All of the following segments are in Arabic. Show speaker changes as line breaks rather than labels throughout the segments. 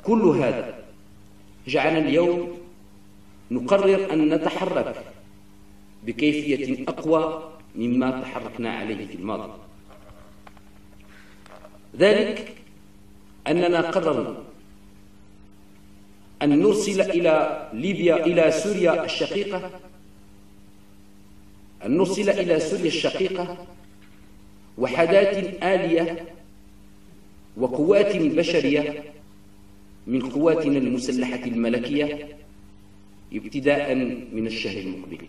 كل هذا جعلنا اليوم نقرر أن نتحرك بكيفية أقوى مما تحركنا عليه في الماضي. ذلك أننا قررنا أن نرسل إلى ليبيا إلى سوريا الشقيقة وحدات آلية وقوات بشرية من قواتنا المسلحة الملكية ابتداء من الشهر المقبل.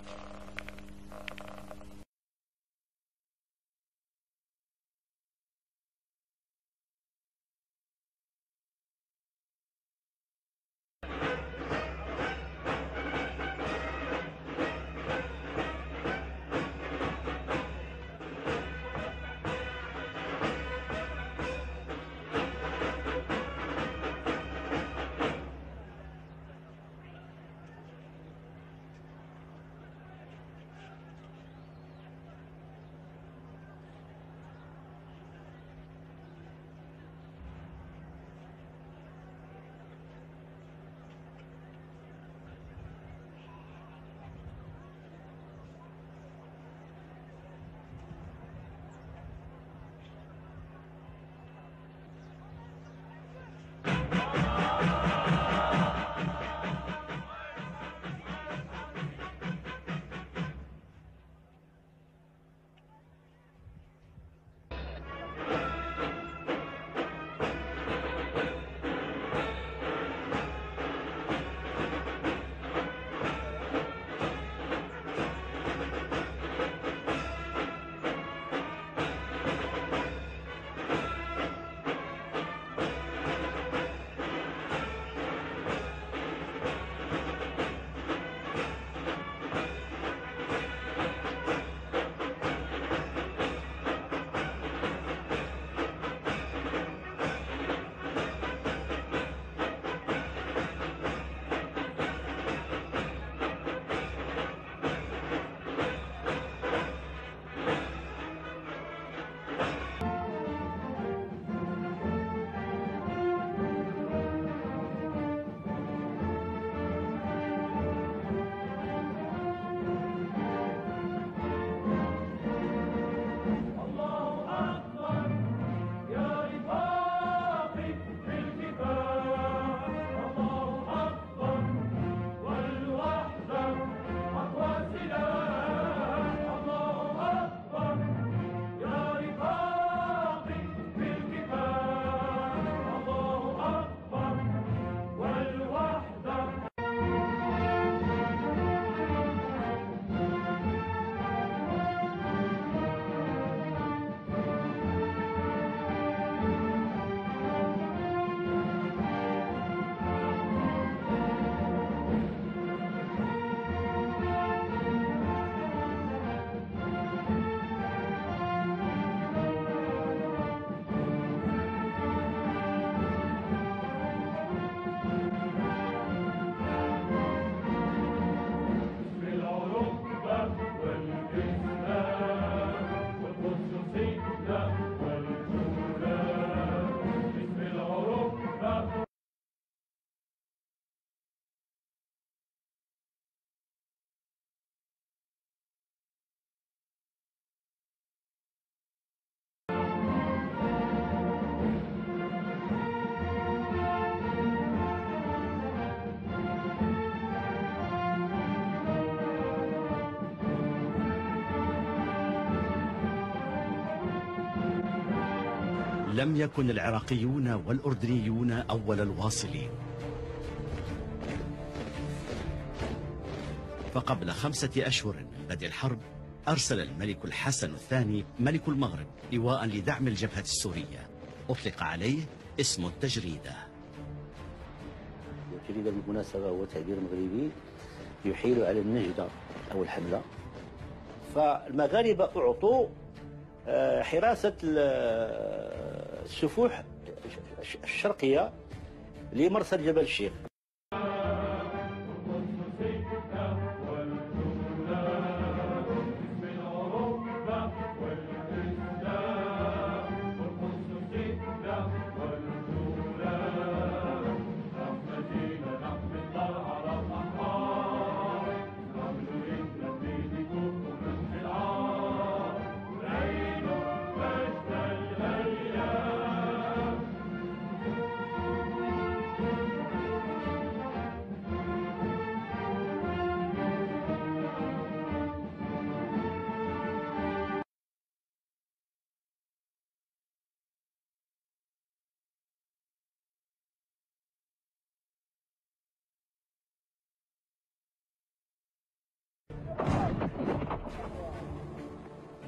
لم يكن العراقيون والأردنيون أول الواصلين، فقبل 5 أشهر من بدء الحرب أرسل الملك الحسن الثاني ملك المغرب لواء لدعم الجبهة السورية أطلق عليه اسم التجريدة.
التجريدة بالمناسبة هو تعبير مغربي يحيل على النجدة أو الحملة. فالمغاربة أعطوا حراسة السفوح الشرقية لمرسل جبل الشيخ.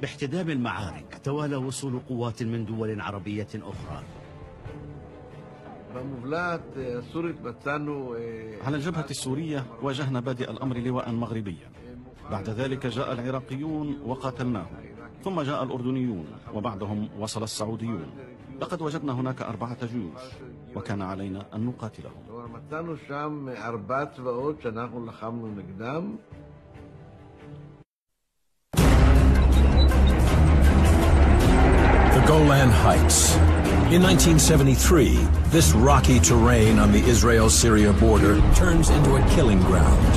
باحتدام المعارك توالى وصول قوات من دول عربية أخرى.
على الجبهة السورية واجهنا بادئ الأمر لواء مغربيا، بعد ذلك جاء العراقيون وقاتلناهم، ثم جاء الأردنيون وبعدهم وصل السعوديون. لقد وجدنا هناك 4 جيوش وكان علينا أن نقاتلهم.
The Golan Heights. In 1973, this rocky terrain on the Israel-Syria border turns into a killing ground.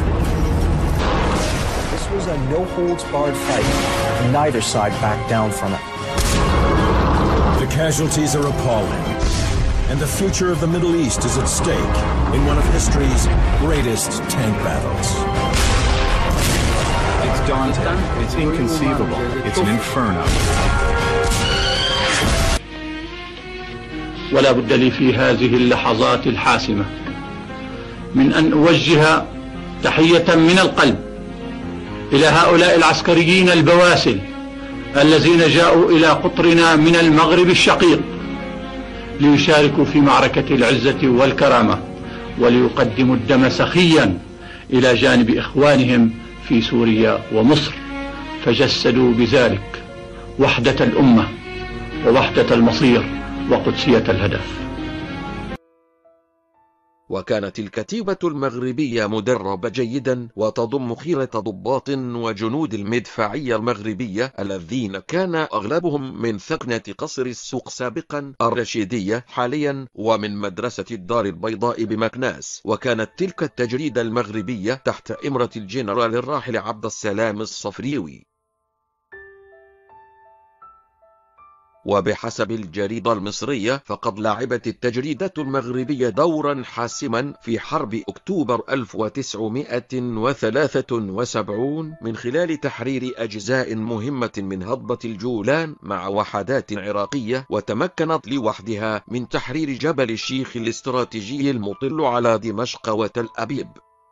This was a no-holds-barred fight. Neither side backed down from it.
The casualties are appalling, and the future of the Middle East is at stake in one of history's greatest tank battles.
It's daunting. It's inconceivable. It's an inferno.
ولا بد لي في هذه اللحظات الحاسمة من أن أوجه تحية من القلب إلى هؤلاء العسكريين البواسل الذين جاءوا إلى قطرنا من المغرب الشقيق ليشاركوا في معركة العزة والكرامة وليقدموا الدم سخيا إلى جانب إخوانهم في سوريا ومصر، فجسدوا بذلك وحدة الأمة ووحدة المصير وقدسية الهدف.
وكانت الكتيبة المغربية مدربة جيدا وتضم خيرة ضباط وجنود المدفعية المغربية الذين كان أغلبهم من ثكنة قصر السوق سابقا الرشيدية حاليا ومن مدرسة الدار البيضاء بمكناس. وكانت تلك التجريدة المغربية تحت إمرة الجنرال الراحل عبد السلام الصفريوي. وبحسب الجريدة المصرية فقد لعبت التجريدة المغربية دورا حاسما في حرب أكتوبر 1973 من خلال تحرير أجزاء مهمة من هضبة الجولان مع وحدات عراقية، وتمكنت لوحدها من تحرير جبل الشيخ الاستراتيجي المطل على دمشق وتل أبيب.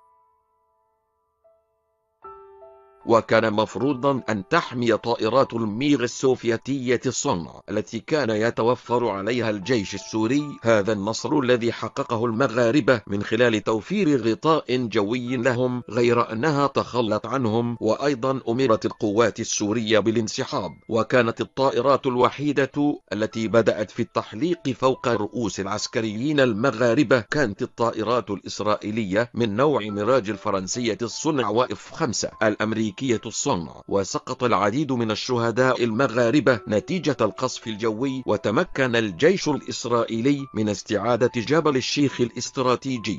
وكان مفروضا أن تحمي طائرات الميغ السوفيتية الصنع التي كان يتوفر عليها الجيش السوري هذا النصر الذي حققه المغاربة من خلال توفير غطاء جوي لهم، غير أنها تخلت عنهم وأيضا أمرت القوات السورية بالانسحاب. وكانت الطائرات الوحيدة التي بدأت في التحليق فوق رؤوس العسكريين المغاربة كانت الطائرات الإسرائيلية من نوع ميراج الفرنسية الصنع وF-5 الأمريكية الصنع. وسقط العديد من الشهداء المغاربة نتيجة القصف الجوي، وتمكن الجيش الإسرائيلي من استعادة جبل الشيخ الاستراتيجي.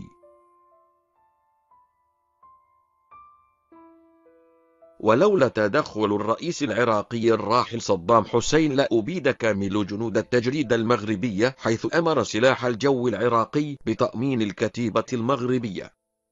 ولولا تدخل الرئيس العراقي الراحل صدام حسين لأبيد كامل جنود التجريدة المغربية، حيث أمر سلاح الجو العراقي بتأمين الكتيبة المغربية.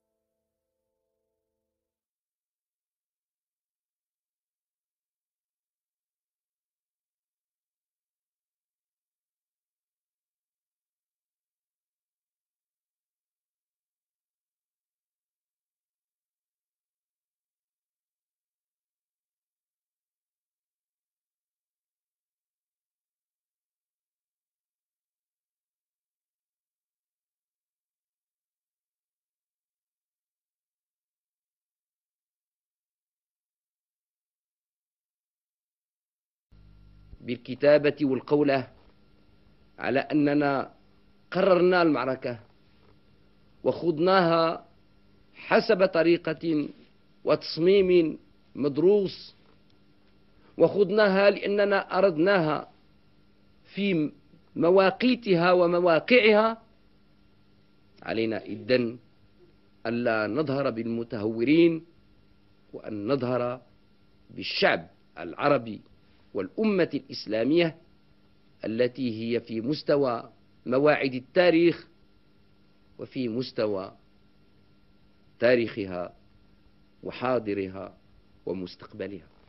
بالكتابة والقولة على أننا قررنا المعركة وخضناها حسب طريقة وتصميم مدروس، وخضناها لأننا أردناها في مواقيتها ومواقعها. علينا إذن ألا نظهر بالمتهورين وأن نظهر بالشعب العربي والأمة الإسلامية التي هي في مستوى مواعيد التاريخ وفي مستوى تاريخها وحاضرها ومستقبلها.